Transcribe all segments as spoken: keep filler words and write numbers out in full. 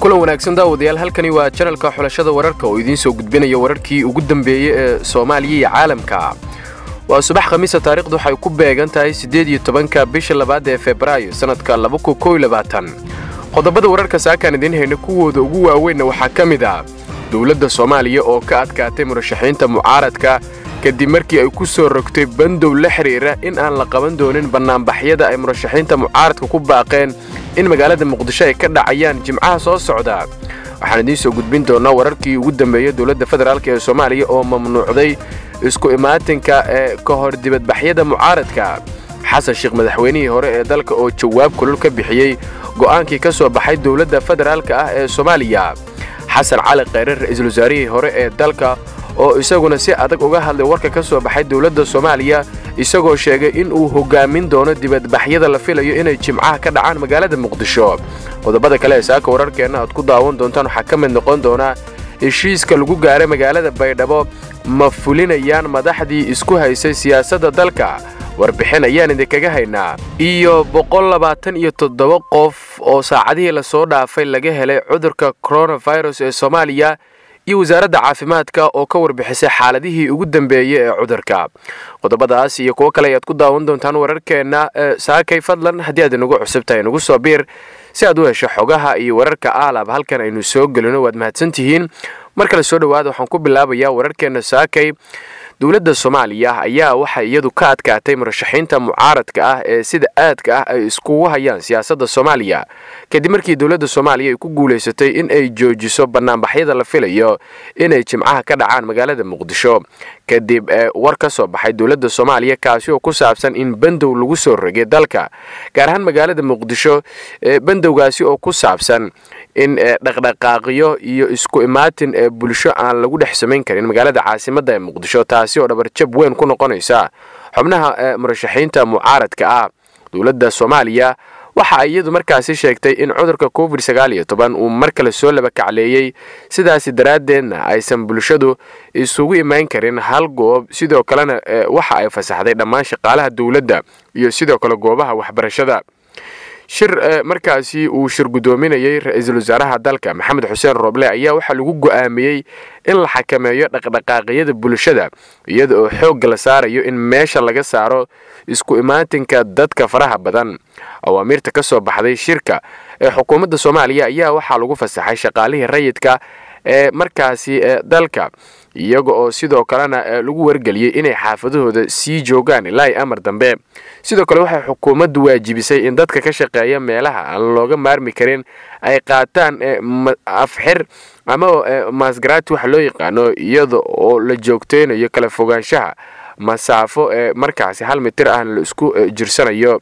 kulan wanaagsan daawadayaal halkani waa channelka xulashada wararka oo idiin soo gudbinayo wararkii ugu dambeeyay ee Soomaaliya iyo caalamka. waa subax khamiis taariikhdu waxay ku beegan tahay siddeed iyo tobanka bisha labaad ee Febraayo sanadka laba kun iyo labaatan. qodobada wararka saakan idiin hayna kuwooda ugu waaweyn waxa kamid ah dawladda Soomaaliya oo ka adkaatay murashaxiinta mucaaradka kadib markii ay ku soo rogtay bandow la xiriira in aan la qaban doonin banaanbaxyada ay murashaxiinta mucaaradka ku baaqeen in magaalada Muqdisho ay ka dhacayaan Jimcaha soo socda. waxaan idiin soo gudbin doonaa wararkii ugu dambeeyay dawladda federaalka ee Soomaaliya oo mamnuucday isku imaatinka ee ka hor dibadbaxyada mucaaradka. xasan sheekh madaxweynihii hore ee dalka oo jawaab kulul ka bixiyay go'aankii ka soo baxay dawladda federaalka ah ee Soomaaliya. xasan cali khayre ra'iisul wasaarihii hore ee dalka oo isaguna si adag uga hadlay warka ka soo baxay dawladda Soomaaliya isagoo sheegay in uu hogaamin doono dibadbaxyada la filayo inay Jimcaha ka dhacaan magaalada Muqdisho. qodobada kale ee saaka wararkeena aad ku daawan doontaan waxa ka mid noqon doona heshiiska lagu gaaray magaalada Baydhabo ma fulinayaan madaxdii isku haysay siyaasadda dalka. warbixin ayaan idinkaga haynaa iyo boqol labaatan iyo toddoba qof oo saacadihii la soo dhaafay laga helay cudurka coronavirus ee Soomaaliya iyo wasaaradda caafimaadka oo ka warbixisay xaaladihii ugu dambeeyay ee cudurka. qodobadaas iyo kuwa kale ayaad ku daawan doontaan wararkeena saakay fadlan haddii aad inagu cusub tahay nagu soo biir si aad u hesho xogaha iyo wararka aalab halkan aynu soo gelino waad mahadsantihiin. markale soo dhawaada waxaan ku bilaabayaa wararkeena saakay. dawladda Soomaaliya ayaa waxa iyadu ka adkaatay murashaxiinta mucaaradka ah ee sida aadka ah ay isku hayaan siyaasadda Soomaaliya kadib markii dawladda Soomaaliya ay ku guuleysatay in ay joojiso banaanbaxyada la filayo inay Jimcaha ka dhacaan magaalada Muqdisho kadib war ka soo baxay dawladda Soomaaliya kaasi oo ku saabsan in bandow lagu soo rogay dalka gaar ahaan magaalada Muqdisho. bandowgaasi oo ku saabsan in dhaqdhaqaaqyo iyo isku imaatin ee bulsho aan lagu dhex samayn karin magaalada caasimadda ee Muqdisho taasi oo dhabarjab weyn ku noqonaysa xubnaha murashaxiinta mucaaradka ah. dawladda Soomaaliya waxa iyadu markaasi sheegtay in cudurka covid sagaal iyo toban uu mar kale soo laba kacleeyay sidaas daraadeedna aysan bulshadu isugu imaan karin hal goob sidoo kalena waxa ay fasaxday dhammaan shaqaalaha dawladda iyo sidoo kale goobaha waxbarashada. shir markaasi uu shir gudoominayay ra'iisul wasaaraha dalka Maxamed Xuseen Roble ayaa waxa lagu go'aamiyay in la xakameeyo dhaqdhaqaaqyada bulshada iyada oo xoog la saarayo in meesha laga saaro isku imaatinka dadka faraha badan. awaamirta ka soo baxday shirka ee xukuumadda Soomaaliya ayaa waxa lagu fasaxay shaqaalihii rayidka ee markaasi dalka iyaga oo sidoo kalena lagu wargeliyay inay xaafadahooda sii joogaan ilaa amar dambe. sidoo kale waxay xukuumaddu waajibisay in dadka ka shaqeeya meelaha aan looga maarmi karin ay qaataan afxir ama maasgaraad wax loo yaqaano iyada oo la joogteynayo kala fogaanshaha masaafo ee markaasi hal mitir ah la isku jirsanayo.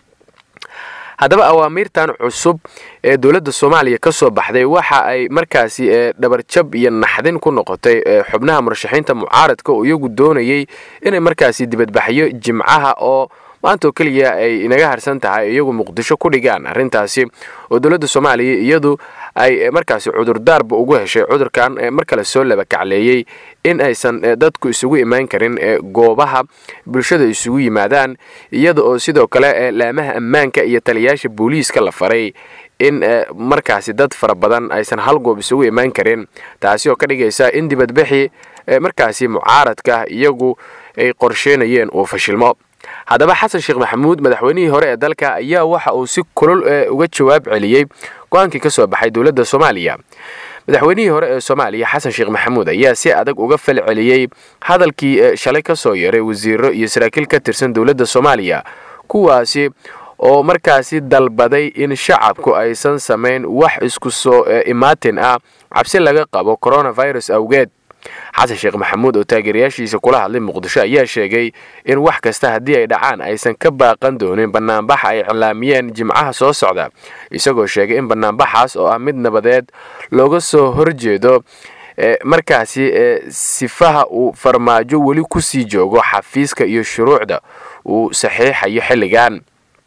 haddaba awaamirtan cusub ee dawladda Soomaaliya ka soo baxday waxa ay markaasi dhabarjab iyo naxdin ku noqotay xubnaha murashaxiinta mucaaradka oo iyagu doonayay inay markaasi dibadbaxyo Jimcaha oo maanta kaliya ay inaga harsan tahay iyagu Muqdisho ku dhigaan. arrintaasi oo dawladda Soomaaliya iyadu ay markaasi cudurdaarba ugu heshay cudurkan markale soo laba kacleeyay in aysan dadku isugu imaan karin goobaha bulshada isugu yimaadaan iyada oo sidoo kale laamaha ammaanka iyo taliyaasha booliiska la faray in markaasi dad fara badan aysan hal goob isugu imaan karin taasi oo ka dhigaysa in dibadbaxi markaasi mucaaradka iyagu ay qorsheenayeen oo fashilmo. haddaba xasan sheekh maxamuud madaxweynihii hore ee dalka ayaa waxa uu si kulul uga jawaab celiyay go'aankii ka soo baxay dawladda Soomaaliya. madaxweynihii hore ee Soomaaliya xasan sheekh maxamuud ayaa si adag uga fal celiyay hadalkii shalay ka soo yeeray wasiiro iyo saraakiil ka tirsan dawladda Soomaaliya kuwaasi oo markaasi dalbaday in shacabku aysan sameyn wax isku soo imaatin ah cabsi laga qabo coronavirus awgeed. xasan sheekh maxamuud oo taageerayaashiisa kula hadlay Muqdisho ayaa sheegay in wax kasta haddii ay dhacaan aysan ka baaqan doonin banaanbax ay cilaamiyeen Jimcaha soo socda isagoo sheegay in banaanbaxaas oo ah mid nabadeed looga soo horjeedo markaasi sifaha uu farmaajo weli ku sii joogo xafiiska iyo shuruucda uu saxiixayo xilligan.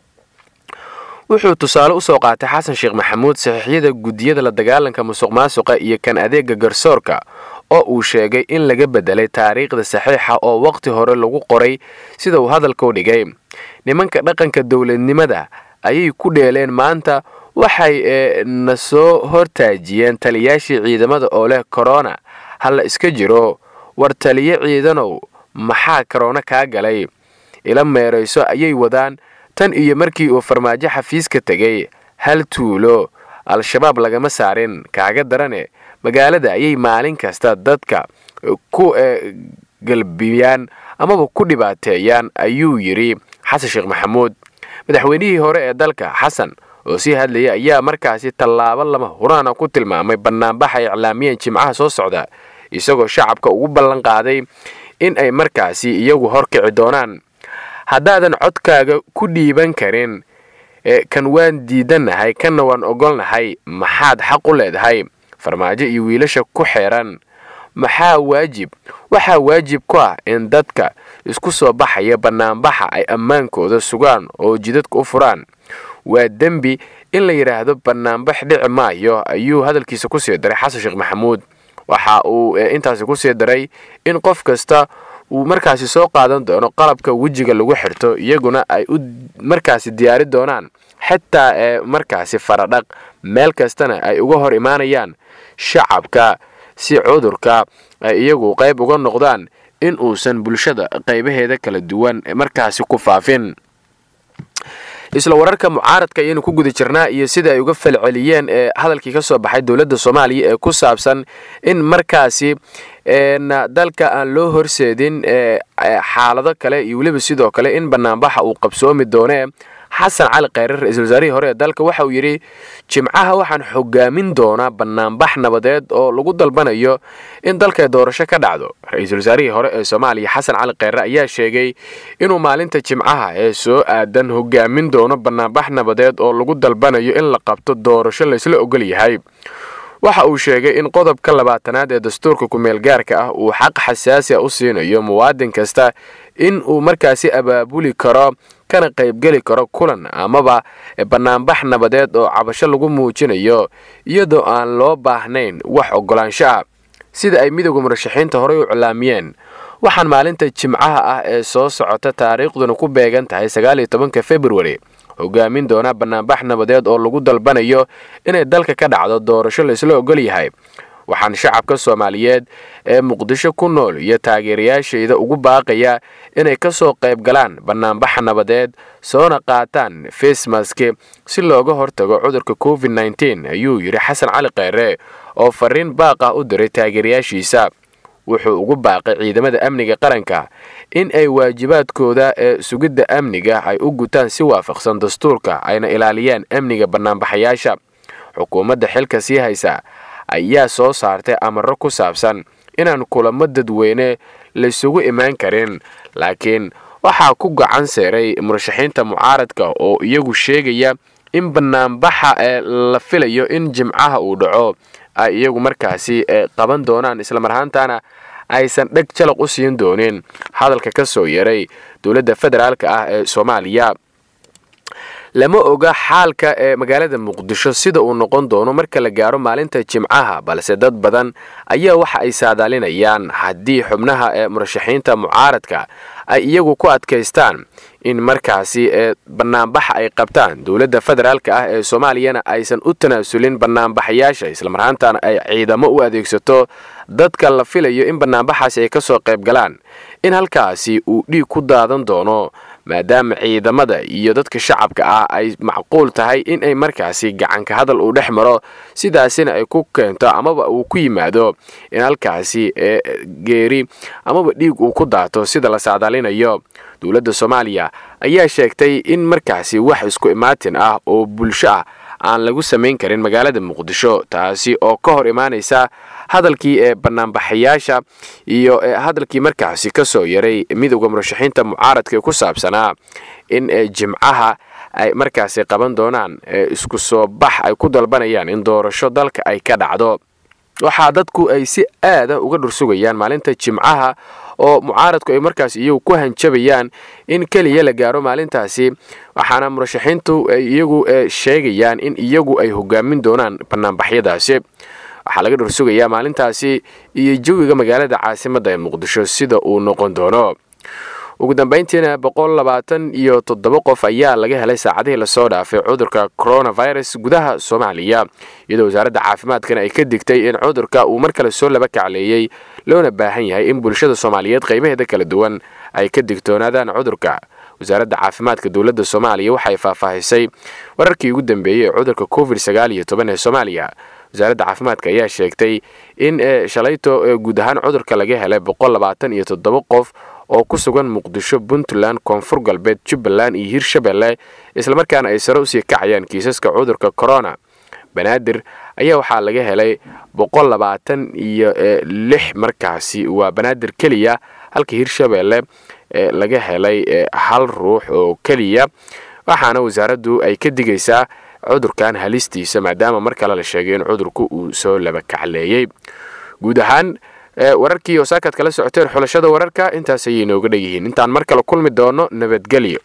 wuxuu tusaale u soo qaatay xasan sheekh maxamuud saxiixyada gudiyada la dagaalanka musuqmaasuqa iyo kan adeega garsoorka oo uu sheegay in laga bedelay taariikhda saxiixa oo waqti hore lagu qoray sida uu hadalka u dhigay. nimanka dhaqanka dawladnimada ayay ku dheeleen maanta waxay na soo hortaajiyeen taliyaashii ciidamada oo leh corona hal iska jiro war taliye ciidanow maxaa corona ka galay ila meerayso ayay wadaan tan iyo markii uu farmaajo xafiiska tagay hal tuulo al-shabaab lagama saarin kaaga darane magaalada ayay maalin kasta dadka ku galbiyaan amaba ku dhibaateeyaan ayuu yiri xasan sheekh maxamuud madaxweynihii hore ee dalka xasan oo si hadlaya ayaa markaasi tallaabo lama huraan ku tilmaamay banaanbax ay iclaamiyeen jimcaha soo socda isagoo shacabka ugu ballan qaaday in ay markaasi iyagu horkici doonaan haddaadan codkaaga ku dhiiban karin kan waan diidanahay kana waan ogolnahay maxaad xaq u leedahay farmaajo iyo wiilasha ku xeeran maxaa waajib waxaa waajib ku ah in dadka isku soo baxaya banaanbaxa ay ammaankooda sugaan oo jidadka u furaan waa dembi in la yiraahdo banaanbax dhici maayo ayuu hadalkiisa ku sii daray xasan sheekh maxamuud waxa uu intaas ku sii daray in qof kasta uu markaasi soo qaadan doono qalabka wajiga lagu xirto iyaguna ay u markaasi diyaari doonaan xitaa ee markaasi faradhaq meel kastana ay uga hor imaanayaan shacabka si cudurka ay iyagu qayb uga noqdaan in uusan bulshada qaybaheeda kala duwan markaasi ku faafin isla wararka mucaaradka ayaynu ku guda jirnaa iyo sida ay uga falceliyeen ee hadalkii ka soo baxay dowladda Soomaaliya ee ku saabsan in markaasi een dalka aan loo horseedin xaalado kale iyo waliba sidoo kale in banaanbaxa uu qabsoomi doono xasan cali khayre ra'iisul wasaarihii hore ee dalka waxa uu yiri jimcaha waxaan hogaamin doonaa banaanbax nabadeed oo lagu dalbanayo in dalka doorasho ka dhacdo ra'iisul wasaarihii hore ee Soomaaliya xasan cali khayre ayaa sheegay inuu maalinta jimcaha ee soo aadan hogaamin doono banaanbax nabadeed oo lagu dalbanayo in la qabto doorasho la isla ogol yahay waxa uu sheegay in qodobka labaatanaad ee dastuurka ku meel gaarka ah uu xaq xasaasi ah u siinayo muwaadin kasta in uu markaasi abaabuli karo kana qayb gali karo kulan amaba banaanbax nabadeed oo cabasho lagu muujinayo iyadoo aan loo baahnayn wax ogolaansho ah sida ay midowga murashaxiinta hore u iclaamiyeen waxaan maalinta jimcaha ah ee soo socota taariikhduna ku beegan tahay sagaal iyo tobanka February hogaamin doona banaanbax nabadeed oo lagu dalbanayo inay dalka ka dhacdo doorasho la isla ogol yahay waxaan shacabka Soomaaliyeed ee Muqdisho ku nool iyo taageerayaasheeda ugu baaqaya inay ka soo qayb galaan banaanbax nabadeed soona qaataan face mask si looga hortago cudurka covid nineteen ayuu yiri xasan cali khayre oo fariin baaq ah u diray taageerayaashiisa wuxuu ugu baaqay ciidamada amniga qaranka in ay waajibaadkooda ee sugidda amniga ay u gutaan si waafaqsan dastuurka ayna ilaaliyaan amniga banaanbaxayaasha xukuumadda xilka sii haysa ayaa soo saartay amarro ku saabsan inaan kulamo dadweyne la isugu imaan karin laakiin waxaa ku gacan seeray murashaxiinta mucaaradka oo iyagu sheegaya in banaanbaxa ee la filayo in jimcaha uu dhaco ay iyagu markaasi qaban doonaan isla marhaantana aysan dhag jalaq u siin doonin hadalka ka soo yaray dowladda federaalka ah ee Soomaaliya lama oga xaalka ee magaalada Muqdisho sida uu noqon doono marka la gaaro maalinta jimcaha balse dad badan ayaa waxa ay saadaalinayaan haddii xubnaha ee murashaxiinta mucaaradka ay iyagu ku adkaystaan in markaasi ee banaanbax ay qabtaan dowladda federaalka ah ee Soomaaliyana aysan u tanaasulin banaanbaxayaasha isla marhaantana ay ciidamo u adeegsato dadka la filayo in banaanbaxaasi ay ka soo qayb galaan in halkaasi uu dhiig ku daadan doono maadaama ciidamada iyo dadka shacabka ah ay macquul tahay in ay markaasi gacan ka hadal u dhex maro sidaasina ay ku keento amaba uu ku yimaado in halkaasi geeri amaba dhiig uu ku daato sida la saadaalinayo dowladda Soomaaliya ayaa sheegtay in markaasi wax isku imaatin ah oo bulsho ah aan lagu sameyn karin magaalada Muqdisho taasi oo ka hor imaanaysa hadalkii ee banaanbaxayaasha iyo hadalkii markaasi ka soo yaray midowga murashaxiinta mucaaradka ku saabsanaa in jimcaha ay markaasi qaban doonaan isku soo bax ay ku dalbanayaan in doorasho dalka ay ka dhacdo waxa dadku ay si aad ah uga dhursugayaan maalinta jimcaha oo mucaaradku ay markaas iyagu ku hanjabayaan in kaliya la gaaro maalintaasi waxaana murashaxiintu ay iyagu sheegayaan in iyagu ay hogaamin doonaan banaanbaxyadaasi waxa laga dhursugayaa maalintaasi iyo jawiga magaalada caasimadda ee Muqdisho sida uu noqon doono ugu dambeyntiina boqol labaatan iyo toddoba qof ayaa laga helay saacadihii la soo dhaafay cudurka coronavirus gudaha Soomaaliya iyadoo wasaaradda caafimaadkana ay ka digtay in cudurka uu mar kale soo laba kacleeyay loona baahan yahay in bulshada Soomaaliyeed qaybaheeda kala duwan ay ka digtoonaadaan cudurka. wasaaradda caafimaadka dawladda Soomaaliya waxay faahfaahisay wararkii ugu dambeeyay ee cudurka covid sagaal iyo toban ee Soomaaliya. wasaaradda caafimaadka ayaa sheegtay in shalayto guud ahaan cudurka laga helay boqol labaatan iyo toddoba qof oo ku sugan Muqdisho, Puntland, Koonfur Galbeed, Jubbaland iyo Hirshabelle isla markaana ay sare u sii kacayaan kiisaska cudurka corona. Banaadir ayaa waxaa laga helay boqol labaatan iyo lix markaasi waa Banaadir kaliya halka Hirshabelle laga helay hal ruux oo kaliya waxaana wasaaraddu ay ka digaysaa cudurkan halistiisa maadaama mar kale la sheegay in cudurku uu soo laba kacleeyay. guud ahaan wararkii oo saakad kala socoteen xulashada wararka intaas ayay inooga dhagihiin intaan mar kale kulmi doono nabadgelyo.